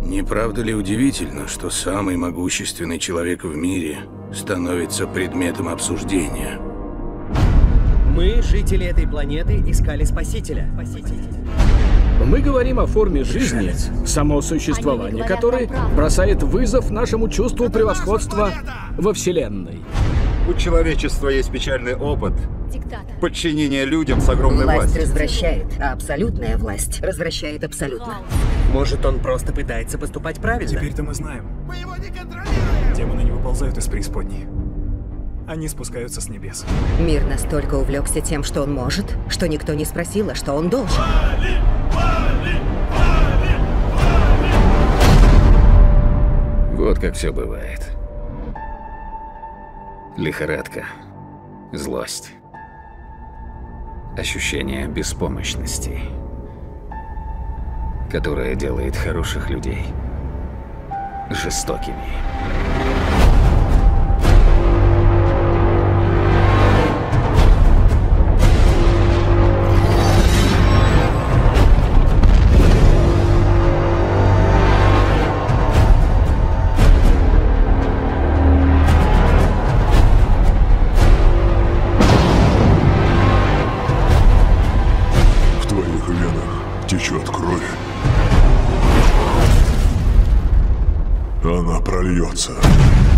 Не правда ли удивительно, что самый могущественный человек в мире становится предметом обсуждения? Мы, жители этой планеты, искали спасителя. Мы говорим о форме жизни, само существование которой бросает вызов нашему чувству превосходства во Вселенной. У человечества есть печальный опыт подчинения людям с огромной Власть властью. развращает, а абсолютная власть развращает абсолютно. Может, он просто пытается поступать правильно? Теперь-то мы знаем. Мы его не контролируем! Демоны не выползают из преисподней. Они спускаются с небес. Мир настолько увлекся тем, что он может, что никто не спросил, а что он должен. Вот как все бывает. Лихорадка, злость, ощущение беспомощности, которое делает хороших людей жестокими. В твоих венах течет кровь. Она прольется.